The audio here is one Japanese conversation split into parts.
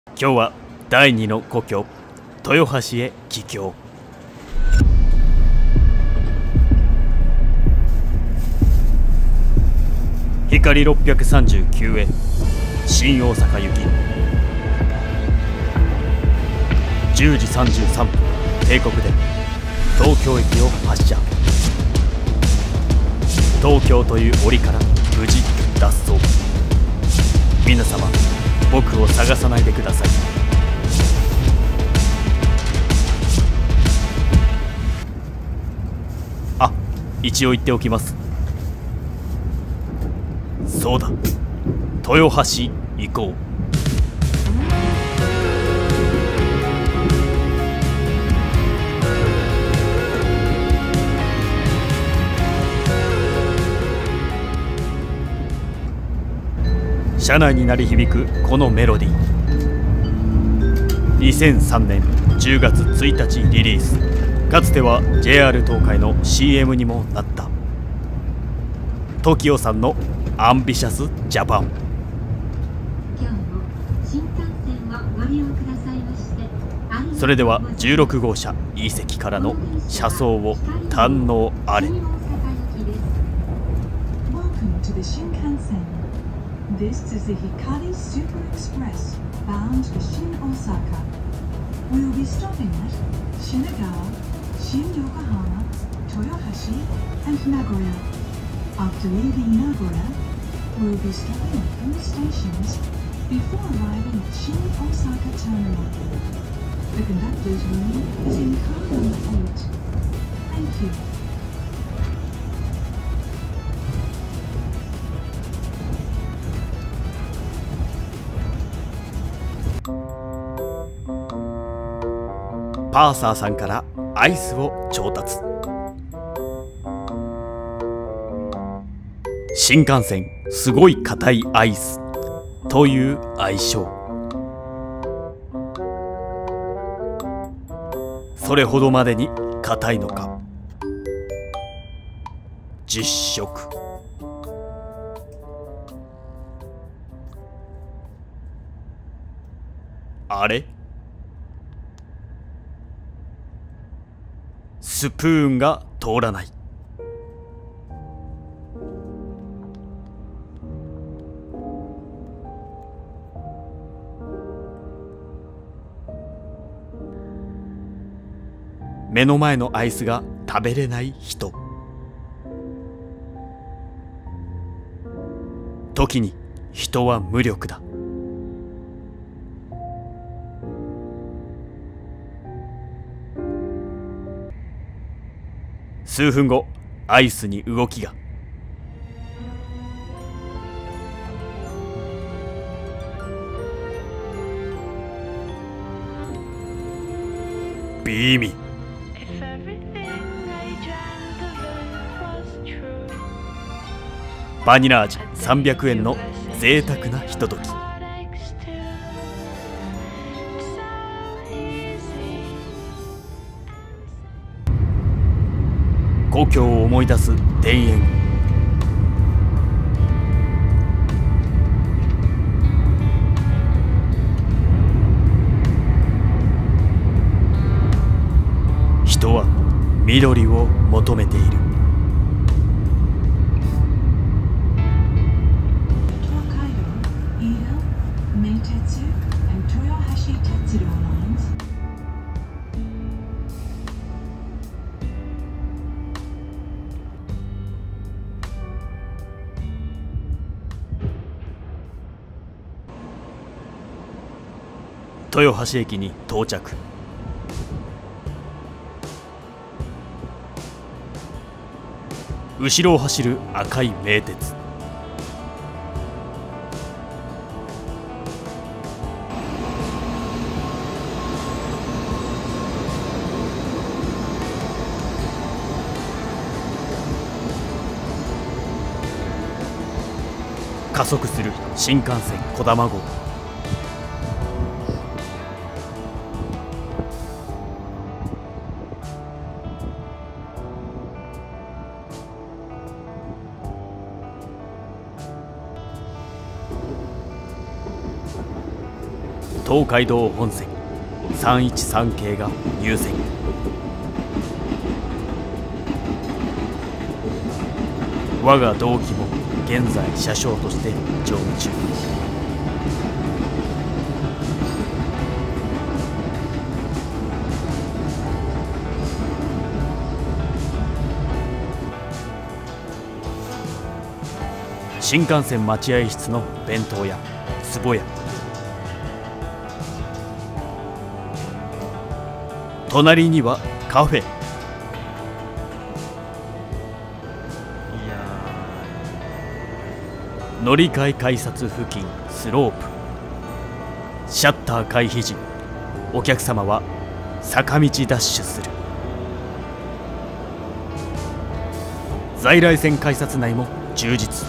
今日は第二の故郷豊橋へ帰郷。光639へ新大阪行き10時33分定刻で東京駅を発車。東京という檻から無事脱走。皆様僕を探さないでください。あ、一応言っておきます。そうだ、豊橋行こう。車内に鳴り響くこのメロディー。2003年10月1日リリース。かつては JR 東海の CM にもなった TOKIO さんのアンビシャスジャパン。それでは16号車 E 席からの車窓を堪能あれ。 This is the Hikari Super Express bound to Shin Osaka. We will be stopping at Shinagawa, Shin Yokohama, Toyohashi, and Nagoya. After leaving Nagoya, we will be stopping at 4 stations before arriving at Shin Osaka Terminal. The conductor's room is in car number 8. Thank you. パーサーさんからアイスを調達。新幹線すごい硬いアイスという愛称。それほどまでに硬いのか。実食。あれ、スプーンが通らない。目の前のアイスが食べれない人。時に人は無力だ。数分後、アイスに動きが。ビーミ。バニラ味300円の贅沢なひととき。故郷を思い出す田園。人は緑を求めている。豊橋駅に到着。後ろを走る赤い名鉄。加速する新幹線こだま号。 東海道本線313系が入線。我が同期も現在車掌として乗務中。新幹線待合室の弁当屋壺屋、隣にはカフェ。乗り換え改札付近スロープ。シャッター回避時、お客様は坂道ダッシュする。在来線改札内も充実。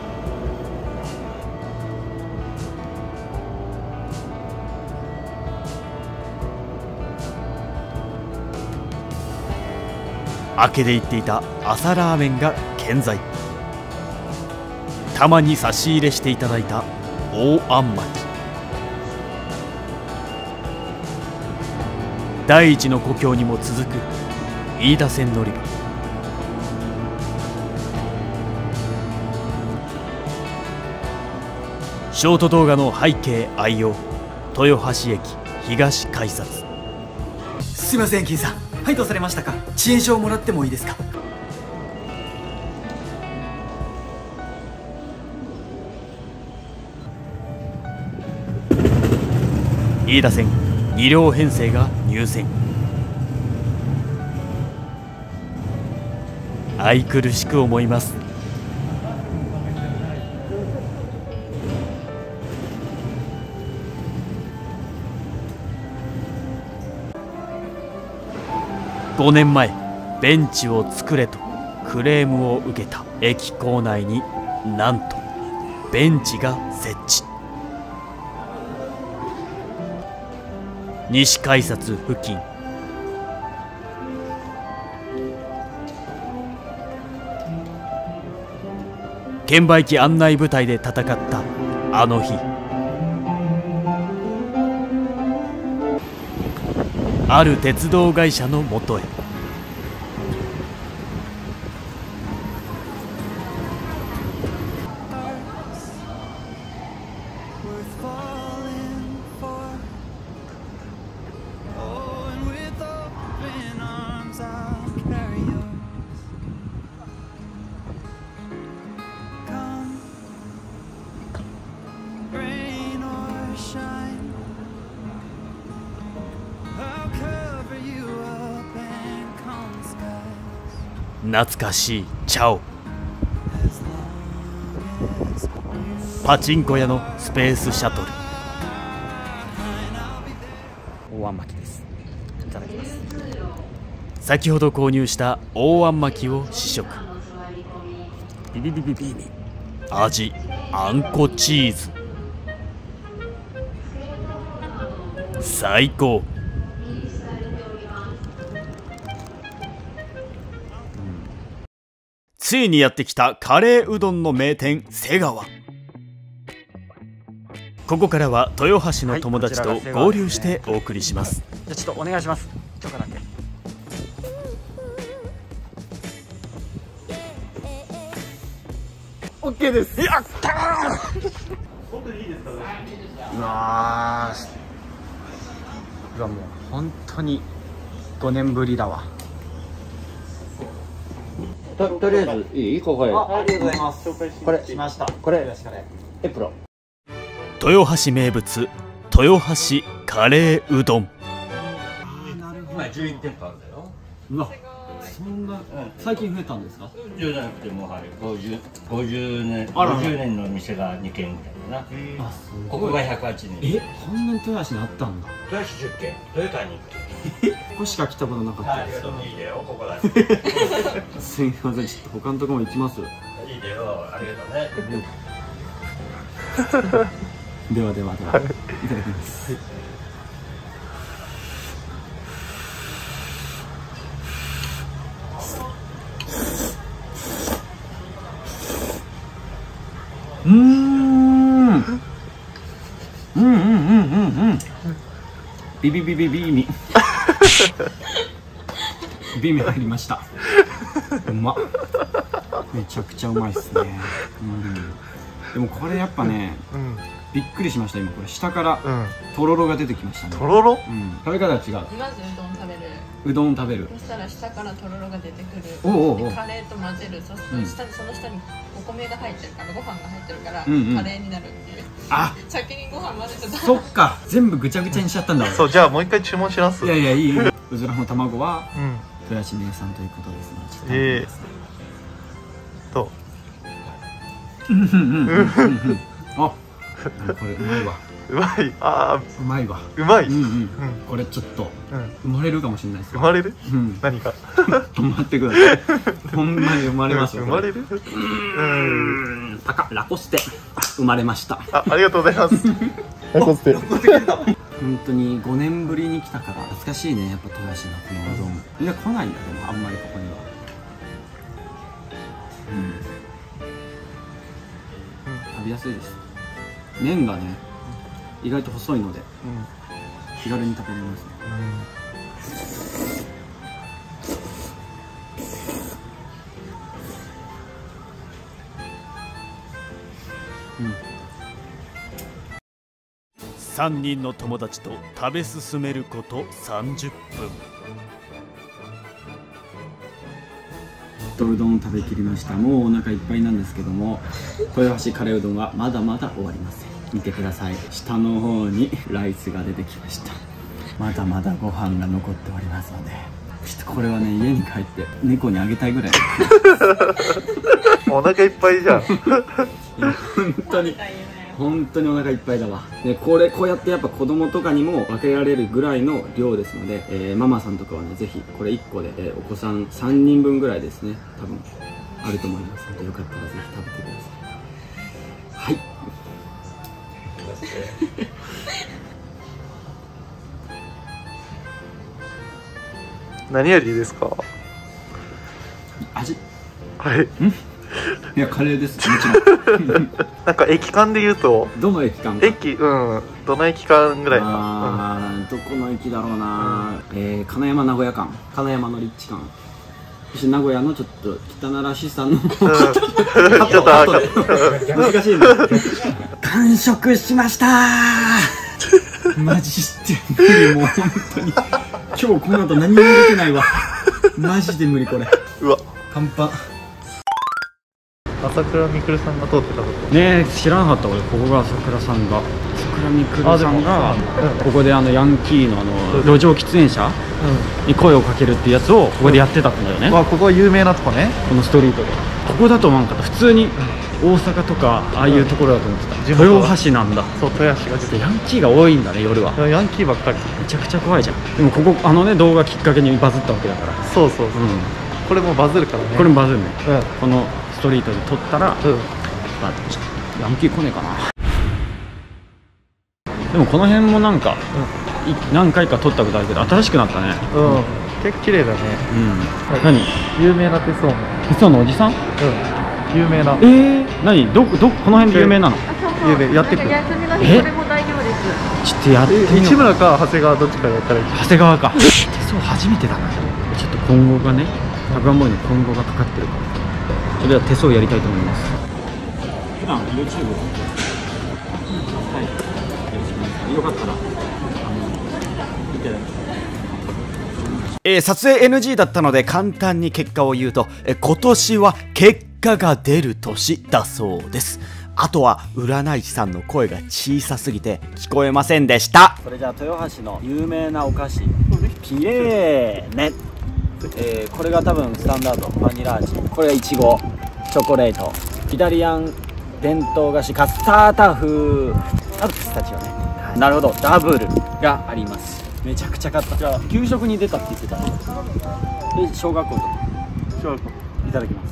明けで言っていた朝ラーメンが健在。たまに差し入れしていただいた大あん巻き。第一の故郷にも続く飯田線乗り場。ショート動画の背景愛用、豊橋駅東改札。 すいません、金さん。はい、どうされましたか。遅延証をもらってもいいですか。 飯田線2両編成が入線。愛くるしく思います。5年前、ベンチを作れとクレームを受けた駅構内になんとベンチが設置。西改札付近。券売機案内部隊で戦ったあの日、ある鉄道会社のもとへ。懐かしいチャオ。パチンコ屋のスペースシャトル。大あん巻きです。いただきます。先ほど購入した大あん巻きを試食。ビビビビビビ。味あんこチーズ。最高。ついにやってきたカレーうどんの名店瀬川。ここからは豊橋の友達と合流してお送りします。 じゃあちょっとお願いします。ちょっとだけ。オッケーです。やったー。本当にいいですかね。うわもう本当に5年ぶりだわ。 とりあえずいいここへ。 ありがとうございます。これしました。これエプロン。 豊橋名物豊橋カレーうどん。 なるほど。11店舗あるんだよ。 うわ、そんな最近増えたんですか。 じゃなくてもう50年の店が2軒ぐらいかな。 あ、すごい。 ここが108年。 こんなに豊橋にあったんだ。 豊橋10軒、豊川に1軒。 ここしか来たことなかったです。 いいだよ、ここだ。 すみません、ちょっと他のところも行きます。 いいだよ、ありがとうね。 では、いただきます。うん。 ビビビビビミビミ入りました。うまっ、めちゃくちゃうまいっすね。でもこれやっぱね、びっくりしました。今これ下からとろろが出てきましたね。 とろろ？ 食べ方は違う。 まずうどん食べる。 うどん食べる。 そしたら下からとろろが出てくる。 おうおうおう。 でカレーと混ぜる。その下にお米が入ってるからご飯が入ってるからカレーになるっていう。 あ、 先にご飯混ぜてた。 そっか、全部ぐちゃぐちゃにしちゃったんだ。 そう、じゃあもう一回注文します。 いやいや、いい。うずらの卵は豊橋名産ということですね。 と。 あ、これうまいわ。 うまい。ああ、 うまいわ。 うまい。 これちょっと生まれるかもしれないです。 生まれる？何か。 止まってください。ほんまに生まれますよ。 生まれる？ パカラコステ生まれました。 ありがとうございます。ラコステ。 本当に5年ぶりに来たから懐かしいね。やっぱ豊橋のこのうどん。みんな来ないんだ。でもあんまりここには。食べやすいです。麺がね意外と細いので気軽に食べれますね。 3人の友達と食べ進めること30分。 うどんを食べきりました。もうお腹いっぱいなんですけども、豊橋カレーうどんはまだまだ終わりません。見てください、下の方にライスが出てきました。まだまだご飯が残っておりますので、ちょっとこれはね、家に帰って猫にあげたいぐらいお腹いっぱいじゃん。 本当にお腹いっぱいだわ。でこうやってやっぱ子供とかにも分けられるぐらいの量ですので、ママさんとかはね、ぜひこれ1個で、お子さん3人分ぐらいですね、多分あると思いますので、よかったらぜひ食べてください。はい。 何味ですか？ 味？ はい。 いや、カレーです。もちろん。 なんか駅間で言うと、 どの駅間？ どの駅間ぐらいか。どこの駅だろうな。金山名古屋間、金山の立地間。そして名古屋のちょっと汚らしさの。ちょっと難しいね。完食しましたー。マジで無理、もう本当に。今日この後何も出てないわ。マジで無理これ。 うわ、 乾パン。 朝倉未来さんが通ってたとこねえ、知らなかった俺。ここが朝倉さんが、朝倉未来さんがここでヤンキーの路上喫煙者に声をかけるっていうやつをここでやってたんだよね。 ここは有名なとこね、 このストリートで。ここだと思わんかった。普通に大阪とかああいうところだと思ってた。豊橋なんだ。 そう、豊橋がちょっとヤンキーが多いんだね、夜は。 ヤンキーばっかり。 めちゃくちゃ怖いじゃん。でもここ動画きっかけにバズったわけだから。 そうそうそう。これもバズるからね。 これもバズるね。このストリートで撮ったら、ヤンキー来ねえかな。でもこの辺もなんか、何回か撮ったことあるけど新しくなったね。 結構綺麗だね。 何？ 有名な手相の。 手相のおじさん？ 有名な。 何？この辺で有名なの？ 有名。やってくる。 休みの日これも大行列。 ちょっとやってみよう。 市村か長谷川どっちかやったらいい。 長谷川か。手相初めてだな。ちょっと今後がね、タグアンボーイの今後がかかってるから。それでは手相やりたいと思います。普段 YouTube をはい、よかったら見て撮影 NG だったので簡単に結果を言うと、今年は結果が出る年だそうです。あとは占い師さんの声が小さすぎて聞こえませんでした。 それじゃあ豊橋の有名なお菓子ピレーネ、これが多分スタンダードバニラ味、これがいちごチョコレート、イタリアン伝統菓子カッサータ風、あとピスタチオね、なるほど、ダブルがあります。めちゃくちゃ買った。じゃあ給食に出たって言ってたんで、小学校といただきます。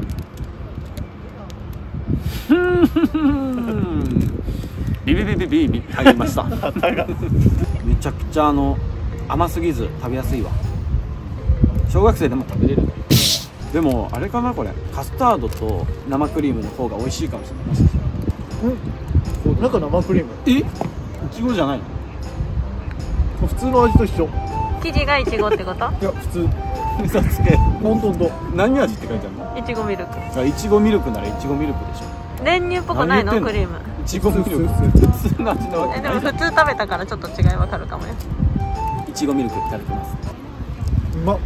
ビビビビビビ入りました。めちゃくちゃ甘すぎず食べやすいわ。小学生でも食べれる。でもあれかな、これカスタードと生クリームの方が美味しいかもしれない。もしかしたら中生クリーム。 いちごじゃないの？ 普通の味と一緒。 生地がいちごってこと？ いや普通。嘘つけ。ほんと。何味って書いてあるの？ いちごミルク。 いちごミルクならいちごミルクでしょ。 練乳っぽくないの？クリーム。 いちごミルク。普通の味のわけない。 でも普通食べたからちょっと違いわかるかもよ。 いちごミルクいただきます。 うまっ。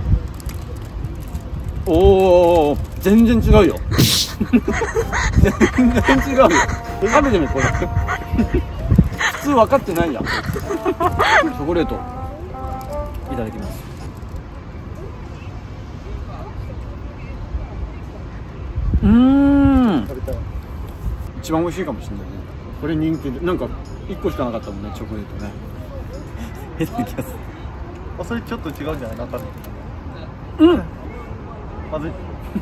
おお、全然違うよ。全然違うよ。食べてみこれ。普通分かってないやん。チョコレートいただきます。一番美味しいかもしれないね。これ人気で、なんか1個しかなかったもんね、チョコレートね。いただきます。 あ、それちょっと違うんじゃない？中身。まずい。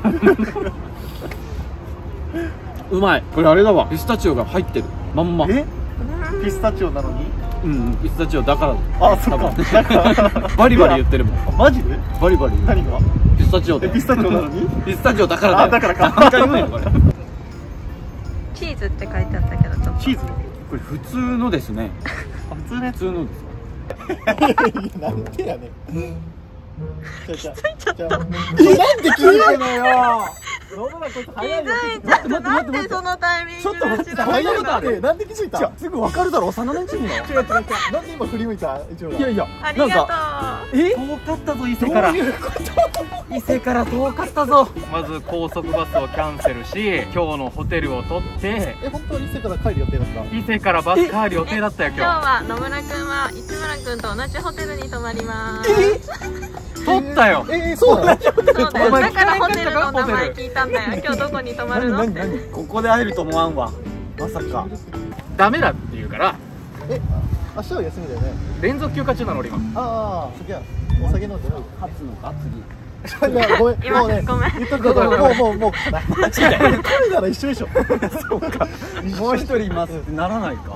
うまい。これあれだわ、ピスタチオが入ってるまんま。 え？ピスタチオなのに？ ピスタチオだから。 あ、そうか。 バリバリ言ってるもん。 マジで？ バリバリ。 何が？ ピスタチオで。 ピスタチオなのに？ ピスタチオだからだよ。 だからか。 何回言うのこれ。 チーズって書いてあったけどちょっと。 チーズ？ これ普通のですね。 普通のやつ？ 普通のです。 なんでやねん。 気づいちゃった。 なんで気づいたのよ。 気づいちゃった。なんでそのタイミング？ ちょっと待って、早いなって。なんで気づいた？ すぐわかるだろ、幼馴染の。 違う。なんで今振り向いた？一応。 いや。 ありがとう。 遠かったぞ伊勢から。伊勢から遠かったぞ。 まず高速バスをキャンセルし、今日のホテルを取って。 本当は伊勢から帰る予定だった？ 伊勢からバス帰る予定だったよ今日は野村くんは市村くんと同じホテルに泊まります。 取ったよ。 そうなの？ そうだよ。だからホテルの名前聞いたんだよ。今日どこに泊まるのって。 ここで会えると思わんわ。まさか。 ダメだって言うから。 明日は休みだよね。 連続休暇中なの俺今。 ああ、そりゃお酒飲んでない。 勝つのか次。 ごめん、もうね、言っとくけど、もう、彼なら一緒でしょ。 そうか。もう一人いますってならないか。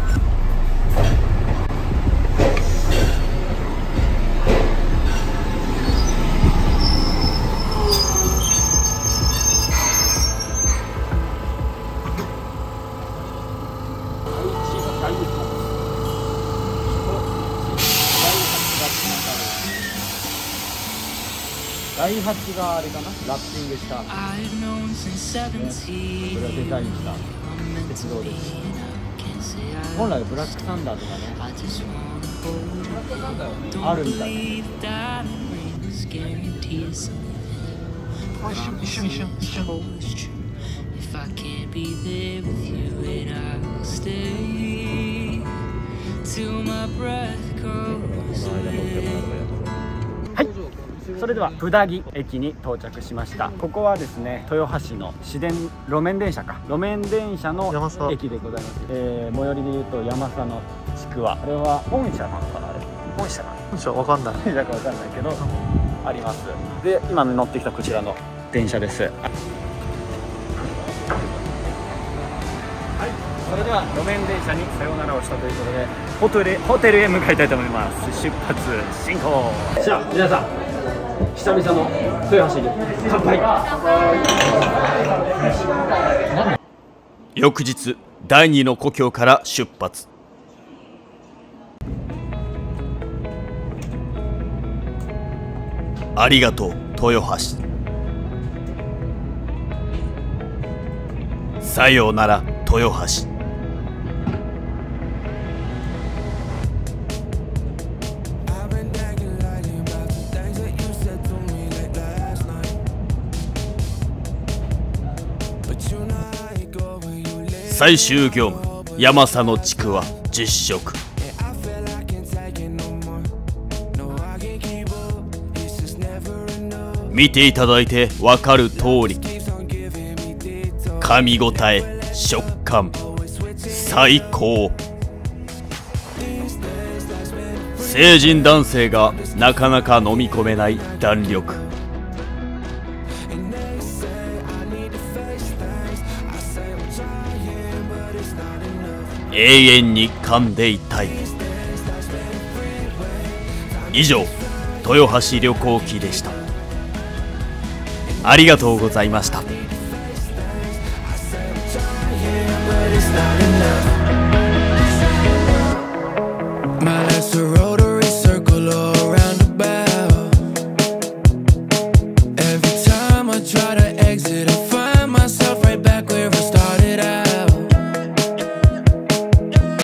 ダイハツがあれかな、ラッピングした、これはデザインした鉄道です。本来ブラックサンダーとかねあるみたいな。 一緒。 はい、それでは布田木駅に到着しました。ここはですね、豊橋の市電路面電車の駅でございます。最寄りでいうと山佐のちくわ、これは本社なのかな、あれ本社かな、 本社わかんない。 本社かわかんないけどあります。で、今乗ってきたこちらの電車です。それでは路面電車にさようならをしたということでホテルへ向かいたいと思います。出発進行。じゃあ皆さん、久々の豊橋に乾杯。 翌日、第二の故郷から出発。ありがとう豊橋。さようなら豊橋。最終業務、山佐のちくわ実食。見ていただいて分かる通り、噛み応え、食感最高。成人男性がなかなか飲み込めない弾力。永遠に噛んでいたい。以上、豊橋旅行記でした。ありがとうございました。 My life's a rotary try to